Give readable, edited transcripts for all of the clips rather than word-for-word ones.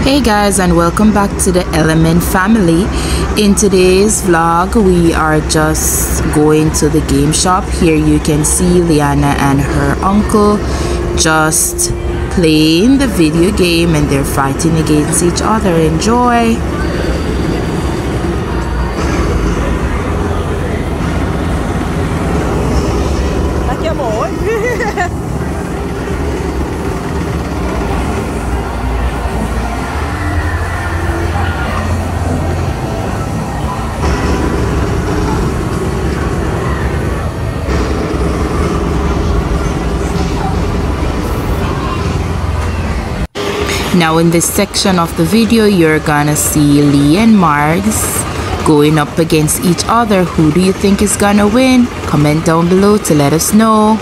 Hey guys, and welcome back to the Element family. In today's vlog we are just going to the game shop. Here you can see Liana and her uncle just playing the video game and they're fighting against each other. Enjoy. Now in this section of the video, you're gonna see Lee and Margs going up against each other. Who do you think is gonna win? Comment down below to let us know.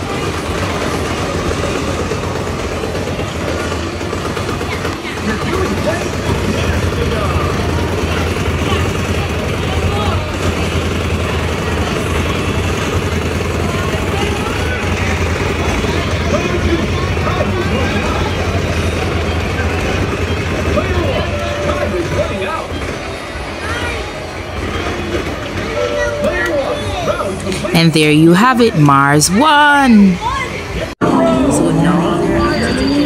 And there you have it, Mars won! So now they're at it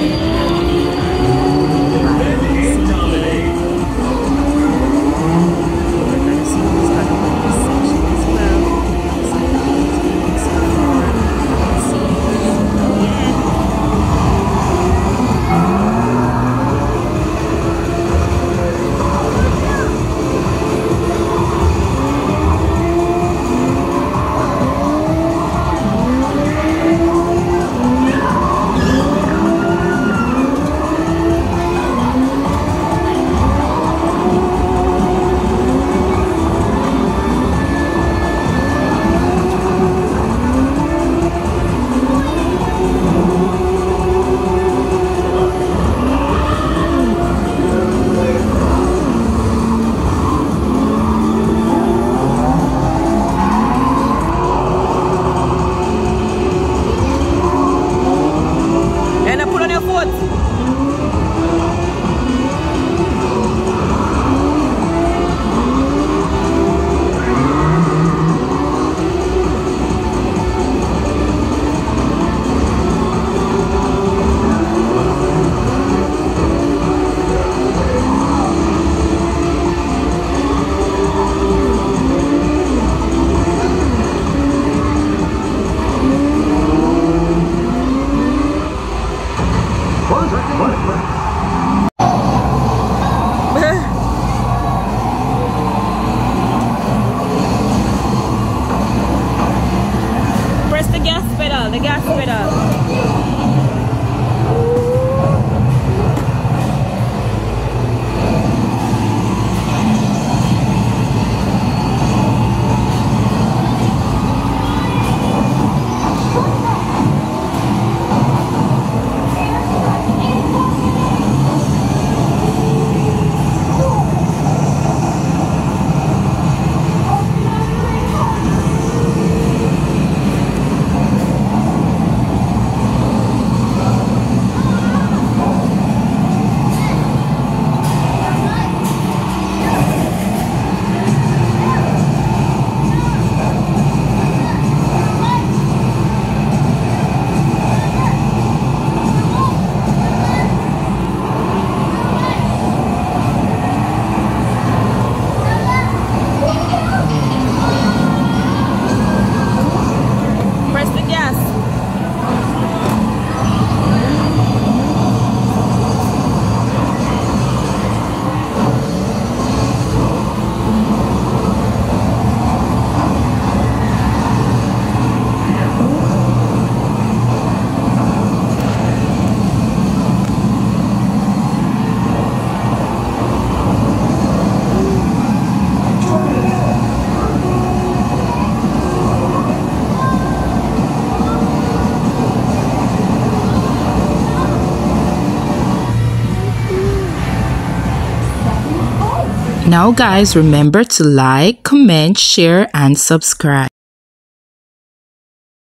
the gas pedal. Now guys, remember to like, comment, share and subscribe.